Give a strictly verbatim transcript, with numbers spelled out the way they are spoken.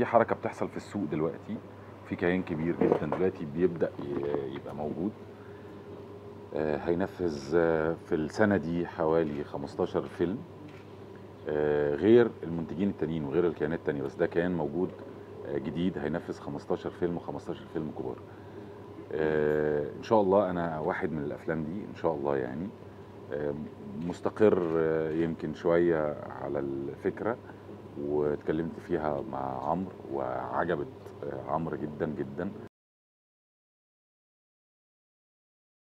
في حركه بتحصل في السوق دلوقتي، في كيان كبير جدا دلوقتي بيبدا يبقى موجود. آه، هينفذ آه، في السنه دي حوالي خمستاشر فيلم، آه، غير المنتجين التانيين وغير الكيانات التانيه، بس ده كيان موجود آه، جديد هينفذ خمستاشر فيلم و15 فيلم كبار. آه، ان شاء الله انا واحد من الافلام دي ان شاء الله يعني. آه، مستقر آه، يمكن شويه على الفكره، واتكلمت فيها مع عمرو وعجبت آه، عمرو جدا جدا.